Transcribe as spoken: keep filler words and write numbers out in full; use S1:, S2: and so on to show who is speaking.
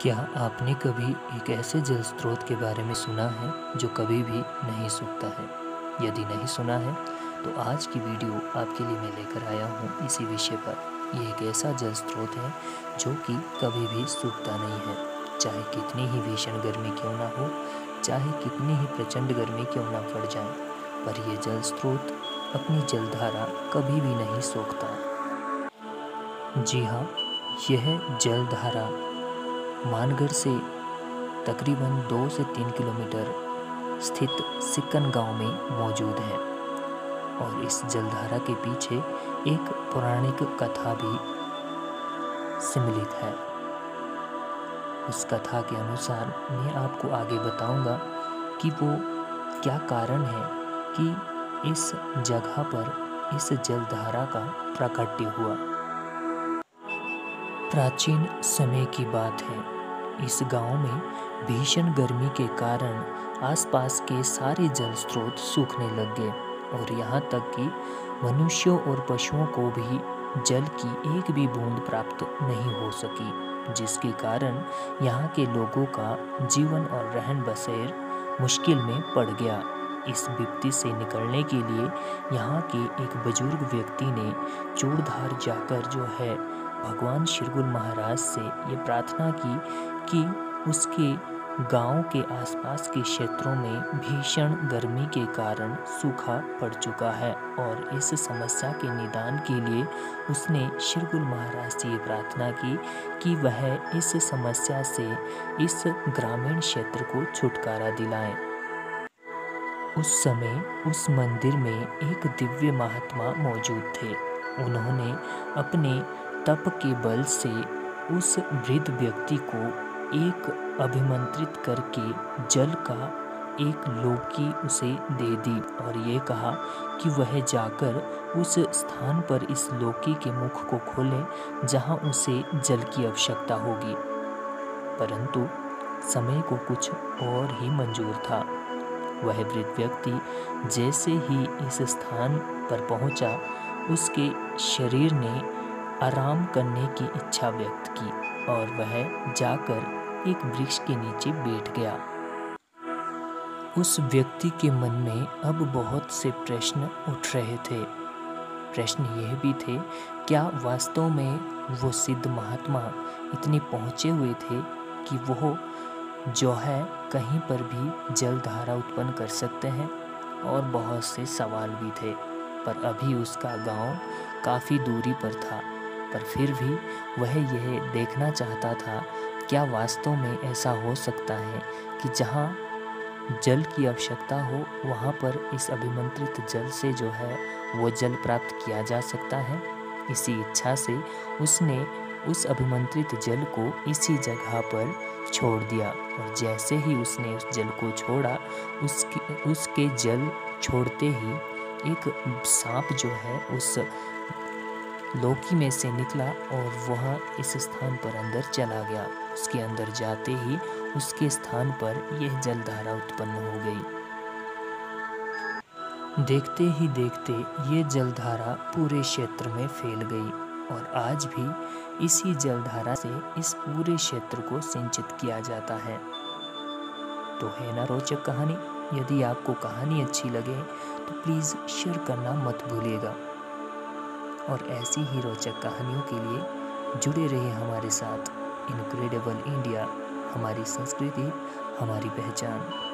S1: क्या आपने कभी एक ऐसे जल स्रोत के बारे में सुना है जो कभी भी नहीं सूखता है? यदि नहीं सुना है तो आज की वीडियो आपके लिए मैं लेकर आया हूँ इसी विषय पर। ये एक ऐसा जल स्रोत है जो कि कभी भी सूखता नहीं है, चाहे कितनी ही भीषण गर्मी क्यों ना हो, चाहे कितनी ही प्रचंड गर्मी क्यों ना पड़ जाए, पर यह जल स्रोत अपनी जलधारा कभी भी नहीं सोखता। जी हाँ, यह जलधारा मानगढ़ से तकरीबन दो से तीन किलोमीटर स्थित सिक्कन गांव में मौजूद है और इस जलधारा के पीछे एक पौराणिक कथा भी सम्मिलित है। उस कथा के अनुसार मैं आपको आगे बताऊंगा कि वो क्या कारण है कि इस जगह पर इस जलधारा का प्राकट्य हुआ। प्राचीन समय की बात है, इस गांव में भीषण गर्मी के कारण आसपास के सारे जल स्रोत सूखने लग गए और यहाँ तक कि मनुष्यों और पशुओं को भी जल की एक भी बूंद प्राप्त नहीं हो सकी, जिसके कारण यहाँ के लोगों का जीवन और रहन बसेर मुश्किल में पड़ गया। इस विपत्ति से निकलने के लिए यहाँ के एक बुजुर्ग व्यक्ति ने चूड़धार जाकर जो है भगवान शिरगुल महाराज से ये प्रार्थना की कि उसके गांव के आसपास के क्षेत्रों में भीषण गर्मी के कारण सूखा पड़ चुका है और इस समस्या के निदान के लिए उसने शिरगुल महाराज से ये प्रार्थना की कि वह इस समस्या से इस ग्रामीण क्षेत्र को छुटकारा दिलाएं। उस समय उस मंदिर में एक दिव्य महात्मा मौजूद थे। उन्होंने अपने तप के बल से उस वृद्ध व्यक्ति को एक अभिमंत्रित करके जल का एक लोकी उसे दे दी और ये कहा कि वह जाकर उस स्थान पर इस लोकी के मुख को खोले जहां उसे जल की आवश्यकता होगी। परंतु समय को कुछ और ही मंजूर था। वह वृद्ध व्यक्ति जैसे ही इस स्थान पर पहुंचा, उसके शरीर ने आराम करने की इच्छा व्यक्त की और वह जाकर एक वृक्ष के नीचे बैठ गया। उस व्यक्ति के मन में अब बहुत से प्रश्न उठ रहे थे। प्रश्न यह भी थे, क्या वास्तव में वो सिद्ध महात्मा इतने पहुँचे हुए थे कि वो जो है कहीं पर भी जलधारा उत्पन्न कर सकते हैं? और बहुत से सवाल भी थे, पर अभी उसका गांव काफ़ी दूरी पर था, पर फिर भी वह यह देखना चाहता था क्या वास्तव में ऐसा हो सकता है कि जहां जल की आवश्यकता हो वहां पर इस अभिमंत्रित जल से जो है वो जल प्राप्त किया जा सकता है। इसी इच्छा से उसने उस अभिमंत्रित जल को इसी जगह पर छोड़ दिया और जैसे ही उसने उस जल को छोड़ा, उसके उसके जल छोड़ते ही एक सांप जो है उस लोकी में से निकला और वह इस स्थान पर अंदर चला गया। उसके अंदर जाते ही उसके स्थान पर यह जलधारा उत्पन्न हो गई। देखते ही देखते ये जलधारा पूरे क्षेत्र में फैल गई और आज भी इसी जलधारा से इस पूरे क्षेत्र को सिंचित किया जाता है। तो है ना रोचक कहानी। यदि आपको कहानी अच्छी लगे तो प्लीज़ शेयर करना मत भूलिएगा और ऐसी ही रोचक कहानियों के लिए जुड़े रहिए हमारे साथ। इनक्रेडिबल इंडिया, हमारी संस्कृति, हमारी पहचान।